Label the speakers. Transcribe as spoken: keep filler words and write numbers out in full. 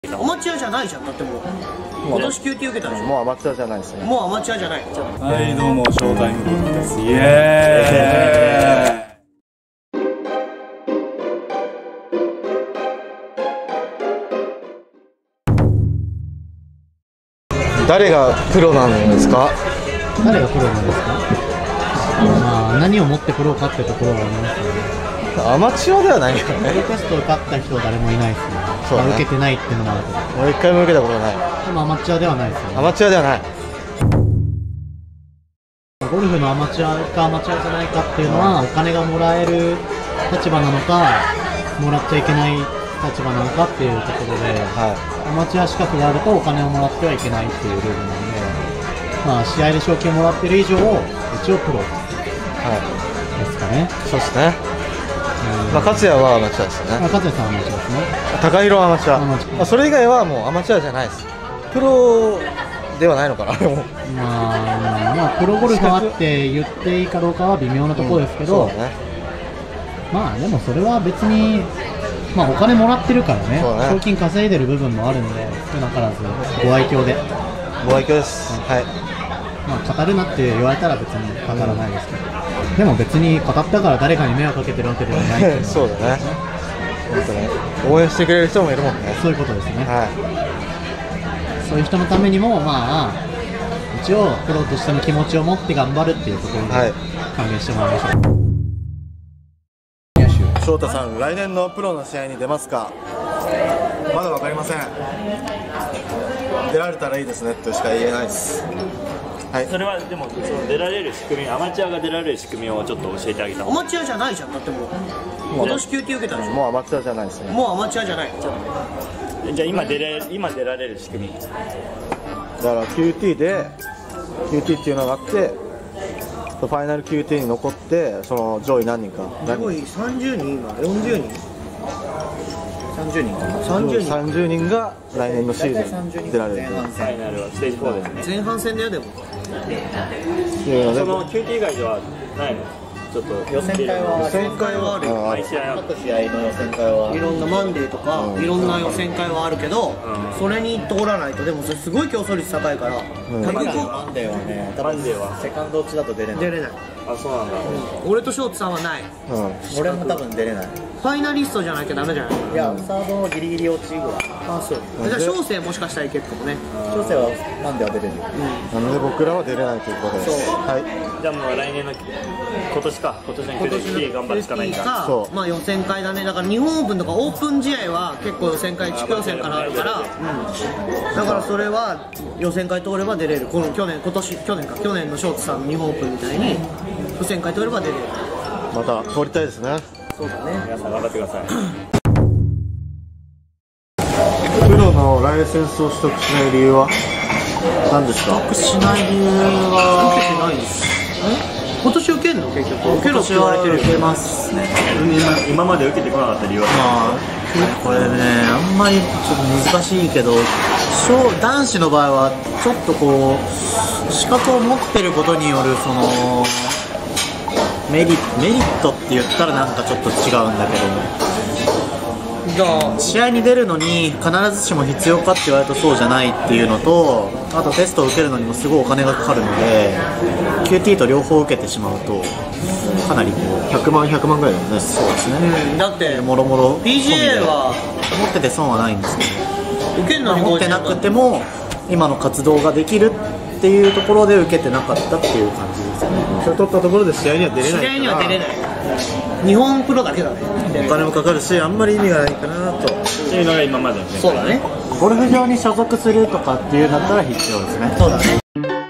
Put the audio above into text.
Speaker 1: アマチュアじゃないじゃん。だってもう今年 キューティー 受けたでしょ。
Speaker 2: もうアマチュアじゃないですね。
Speaker 1: もうアマチュアじゃない。
Speaker 3: はいどうもショータイムゴッドです。イエ
Speaker 2: ーイ。誰がプロなんですか？
Speaker 4: 誰がプロなんですか？まあ何をもってプロかってところがありますよね。
Speaker 2: アマチュアではないよね。
Speaker 4: プロテスト受かった人は誰もいないですね。
Speaker 2: そうだね。
Speaker 4: 受けてないっていうのもあるけど。
Speaker 2: 俺一回も受けたことない。
Speaker 4: でもアマチュアではないですよね。
Speaker 2: アマチュアではない。
Speaker 4: ゴルフのアマチュアかアマチュアじゃないかっていうのは、お金がもらえる立場なのかもらっちゃいけない立場なのかっていうところで、はい、アマチュア資格があるとお金をもらってはいけないっていうルールなんで、まあ、試合で賞金をもらってる以上一応プロですかね。
Speaker 2: そうですね。まあ、勝也はアマチュアですよね。
Speaker 4: まあ、勝也さんはアマチュアですね。
Speaker 2: 高弘はアマチュア。
Speaker 4: アマチュア。
Speaker 2: まあ、それ以外はもうアマチュアじゃないです。プロではないのかな。もう
Speaker 4: まあ、まあ、プロゴルファーって言っていいかどうかは微妙なところですけど、うん、そうだね、まあでもそれは別に、まあ、お金もらってるからね、賞金稼いでる部分もあるんで、少なからずご愛嬌で。
Speaker 2: ご愛嬌です。はい。
Speaker 4: まあ、語るなって言われたら別に語らないですけど、うん、でも別に語ったから誰かに迷惑かけてるわけではないっていうのは
Speaker 2: そうだね。本当ね。応援してくれる人もいるもんね。
Speaker 4: そういうことですね。
Speaker 2: はい。
Speaker 4: そういう人のためにも、まあ、一応プロとしての気持ちを持って頑張るっていうところで歓迎してもらいましょう。
Speaker 2: 翔太さん、来年のプロの試合に出ますか？まだ分かりません。出られたらいいですねとしか言えないです。はい、
Speaker 3: それはでもその出られる仕組み、アマチュアが出られる仕組みをちょっと教えてあげた。
Speaker 1: アマチュアじゃないじゃん。だってもう今年 キューティー 受けたでしょ。
Speaker 2: もうアマチュアじゃないですね。
Speaker 1: もうアマチュアじゃない。
Speaker 3: じゃあ今出れ今出られる仕組み。
Speaker 2: だから キューティー で キューティー っていうのがあって、ファイナル キューティー に残ってその上位何人か。
Speaker 1: 上位さんじゅうにん今よんじゅうにん。さんじゅうにんかな。
Speaker 2: さんじゅうにん。さんじゅうにんが来年のシーズン出られる。
Speaker 3: ファイナルはステージフォーですね。
Speaker 1: 前半戦だよでも。
Speaker 3: その キューティー 以外ではないの？ちょっと
Speaker 4: 予選会は
Speaker 1: 予選会はあるよ。
Speaker 3: 毎試合
Speaker 4: 各試合の予選会はい
Speaker 1: ろんなマンデーとか、うん、いろんな予選会はあるけど、うん、それに通らないと。でもそれすごい競争率高いから、うん、
Speaker 4: マンデーはね、マンデーはセカンド落ちだと出れない。
Speaker 1: 出れない。
Speaker 3: あ、そうなんだ。
Speaker 1: うん、俺とショーツさんはない。
Speaker 4: うん、俺も多分出れない。
Speaker 1: ファイナリストじゃなきゃダメじゃない。
Speaker 4: いや、サードギリギリ落ちぐらい。
Speaker 1: あ、そう。じゃあ小生もしかしたらいけるかもね。
Speaker 4: 小生はマンデーは出れる。
Speaker 2: うん、なので僕らは出れないということです。そう。はい。
Speaker 3: じゃあもう来年の今年か今年のキューティー頑張るしかないんだ。
Speaker 1: そう。まあ予選会だね。だから日本オープンとかオープン試合は結構予選会地区予選からあるから、うん、だからそれは予選会通れば出れる。この去年今年去年か去年のショーツさんの日本オープンみたいに予選会通れば出れる。
Speaker 2: また通りたいですね。
Speaker 1: そうだね。
Speaker 3: 皆さん頑張ってください。
Speaker 2: プロのライセンスを取得しない理由は何ですか？
Speaker 1: 取得しない理由は受けてないです。え？今年受けるの結局？受けろって言われてる。
Speaker 4: 受けますね。
Speaker 3: 今まで受けてこなかった理由は？
Speaker 4: まあこれね、あんまりちょっと難しいけど、男子の場合はちょっとこう資格を持ってることによるそのメリ、メリットって言ったらなんかちょっと違うんだけど、試合に出るのに必ずしも必要かって言われるとそうじゃないっていうのと、あとテストを受けるのにもすごいお金がかかるので キューティー と両方受けてしまうとかなりこうひゃくまんひゃくまんぐらいだよね。そうですね、
Speaker 1: うん、だって
Speaker 4: もろもろ
Speaker 1: ピージーエー は
Speaker 4: 持ってて損はないんですけど、
Speaker 1: 受けるのに
Speaker 4: 持ってなくても今の活動ができるっていうところで受けてなかったっていう感じですね。
Speaker 2: それ取ったところで試合には出れないから。
Speaker 1: 試合には出れない。日本プロだけだね。
Speaker 2: お金もかかるしあんまり意味がないかなと
Speaker 3: いうのが今までのね。
Speaker 1: そうだね。
Speaker 4: ゴルフ場に所属するとかっていうんだったら必要ですね。
Speaker 1: そうだね。